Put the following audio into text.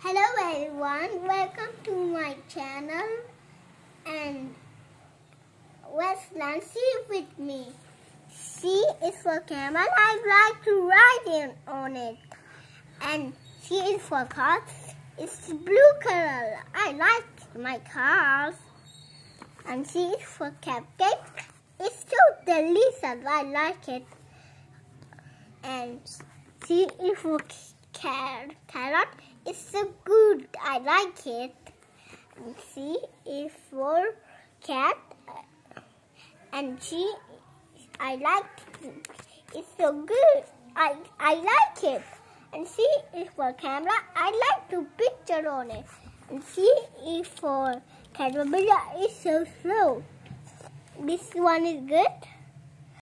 Hello everyone, welcome to my channel and let's learn C with me. C is for camel, I like to ride on it. And C is for cars, it's blue color, I like my cars. And C is for cupcake, it's so delicious, I like it. And C is for carrot, it's so good, I like it. And C is for cat, and C, I like it. It's so good, I like it. And C is for camera, I like to picture on it. And C is for caterpillar, it's so slow. This one is good.